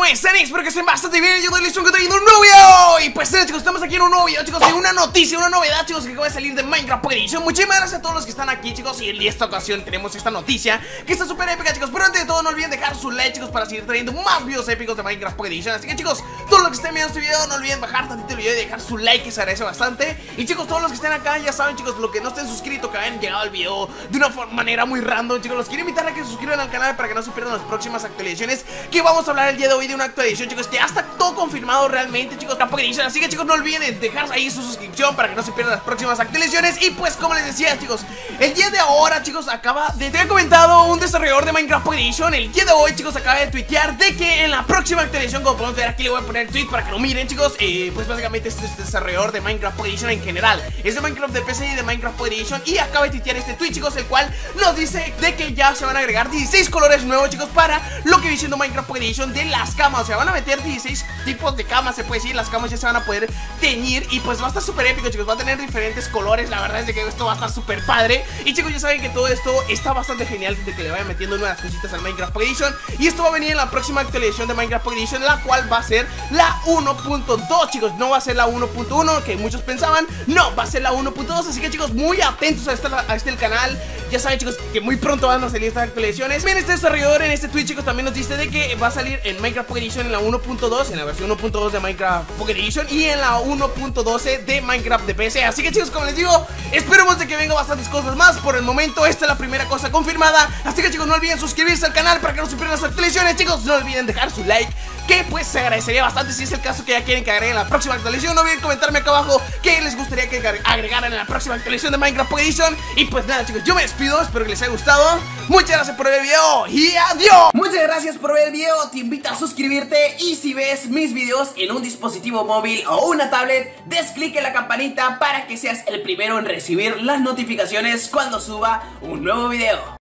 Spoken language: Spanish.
¿cómo están? Espero que estén bastante bien. Yo doy listo trayendo un nuevo video. Y pues chicos, estamos aquí en un nuevo video, chicos, de una noticia, una novedad, chicos, que acaba de salir de Minecraft Pocket Edition. Muchísimas gracias a todos los que están aquí, chicos. Y en esta ocasión tenemos esta noticia que está súper épica, chicos. Pero antes de todo, no olviden dejar su like, chicos, para seguir trayendo más videos épicos de Minecraft Pocket Edition. Así que chicos, todos los que estén viendo este video, no olviden bajar tantito el video y dejar su like, que se agradece bastante. Y chicos, todos los que estén acá, ya saben, chicos, los que no estén suscritos, que hayan llegado al video de una manera muy random, chicos, los quiero invitar a que se suscriban al canal para que no se pierdan las próximas actualizaciones. Que vamos a hablar el día de hoy de una actualización, chicos, que ya está todo confirmado realmente, chicos, Pocket Edition. Así que chicos, no olviden dejar ahí su suscripción para que no se pierdan las próximas actualizaciones. Y pues como les decía, chicos, el día de ahora, chicos, te he comentado un desarrollador de Minecraft Pocket Edition. El día de hoy, chicos, acaba de tuitear de que en la próxima actualización, como podemos ver aquí, le voy a poner el tweet para que lo miren, chicos. Pues básicamente este es el desarrollador de Minecraft Pocket Edition en general. Es de Minecraft de PC y de Minecraft Pocket Edition. Y acaba de tuitear este tweet, chicos, el cual nos dice de que ya se van a agregar 16 colores nuevos, chicos, para lo que viene siendo Minecraft Pocket Edition de las camas. O sea, van a meter 16 tipos de camas, se puede decir. Las camas ya se van a poder teñir y pues va a estar súper épico, chicos. Va a tener diferentes colores. La verdad es de que esto va a estar súper padre. Y chicos, ya saben que todo esto está bastante genial, de que le vayan metiendo nuevas cositas al Minecraft Pocket Edition. Y esto va a venir en la próxima actualización de Minecraft Pocket Edition, la cual va a ser la 1.2, chicos. No va a ser la 1.1 que muchos pensaban. No, va a ser la 1.2. Así que chicos, muy atentos a este canal. Ya saben, chicos, que muy pronto van a salir estas actualizaciones. Bien, este desarrollador en este tweet, chicos, también nos dice de que va a salir en Minecraft Pocket Edition en la 1.2, en la versión 1.2 de Minecraft Pocket Edition, y en la 1.12 de Minecraft de PC. Así que chicos, como les digo, esperemos de que venga bastantes cosas más. Por el momento esta es la primera cosa confirmada. Así que chicos, no olviden suscribirse al canal para que no se pierdan las actualizaciones. Chicos, no olviden dejar su like, que pues se agradecería bastante si es el caso que ya quieren que agreguen la próxima actualización. No olviden comentarme acá abajo qué les gustaría que agregaran en la próxima actualización de Minecraft Pocket Edition. Y pues nada, chicos, yo me despido, espero que les haya gustado. Muchas gracias por ver el video y adiós. Muchas gracias por ver el video, te invito a suscribirte. Y si ves mis videos en un dispositivo móvil o una tablet, des clic en la campanita para que seas el primero en recibir las notificaciones cuando suba un nuevo video.